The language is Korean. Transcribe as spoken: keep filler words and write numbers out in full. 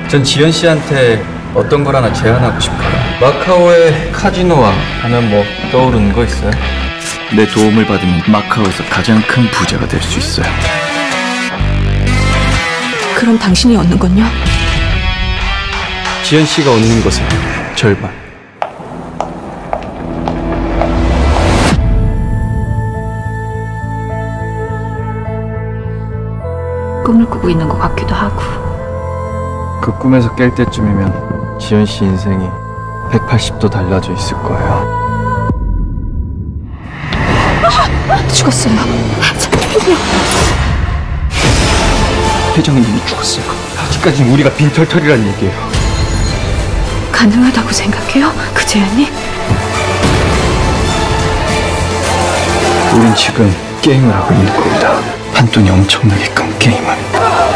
전 지연 씨한테 어떤 걸 하나 제안하고 싶어요. 마카오의 카지노와 하면 뭐 떠오르는 거 있어요? 내 도움을 받으면 마카오에서 가장 큰 부자가 될 수 있어요. 그럼 당신이 얻는 건요? 지연 씨가 얻는 것의 절반. 꿈을 꾸고 있는 것 같기도 하고. 그 꿈에서 깰 때쯤이면 지연 씨 인생이 백팔십 도 달라져 있을 거예요. 아! 죽었어요. 잠깐만요. 회장은 이미 죽었어요. 아직까지는 우리가 빈털털이란 얘기예요. 가능하다고 생각해요? 그 제안이? 우린 지금 게임을 하고 있는 겁니다. 판돈이 엄청나게 큰 게임을.